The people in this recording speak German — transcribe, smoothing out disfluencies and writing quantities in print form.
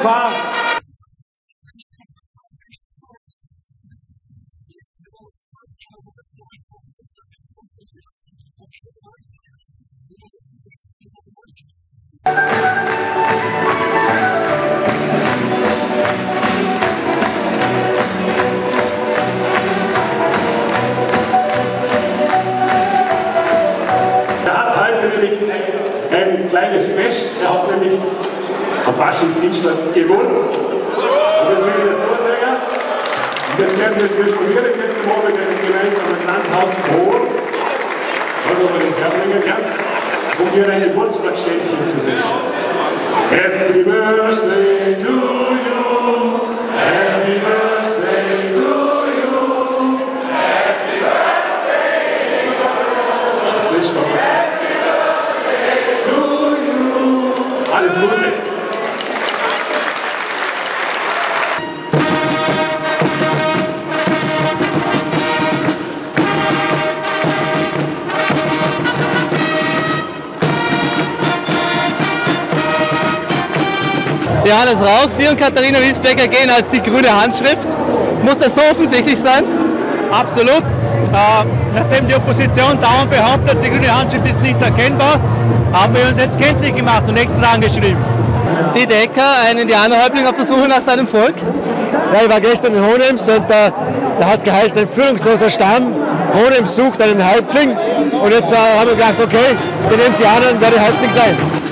Gefahr. Ein kleines Fest, er hat nämlich am Faschingsdienstag gewohnt. Und das will ich dazu sagen. Wir probieren jetzt einmal mit einem gemeinsamen Landhaus holen. Also, wenn das herbringen kann, um hier ein Geburtstagsständchen zu sehen. Happy Birthday to you, Happy Birthday to you, Happy Birthday to you. Das ist doch was. Alles Gute! Johannes Rauch, Sie und Katharina Wiesbecker gehen als die grüne Handschrift. Muss das so offensichtlich sein? Absolut. Nachdem die Opposition dauernd behauptet, die grüne Handschrift ist nicht erkennbar, haben wir uns jetzt kenntlich gemacht und extra angeschrieben. Die Decker, ein Indianerhäuptling auf der Suche nach seinem Volk? Ja, ich war gestern in Hohenems und da hat es geheißen, ein führungsloser Stamm. Hohenems sucht einen Häuptling und jetzt haben wir gedacht, okay, den nehmen Sie an und werde Häuptling sein.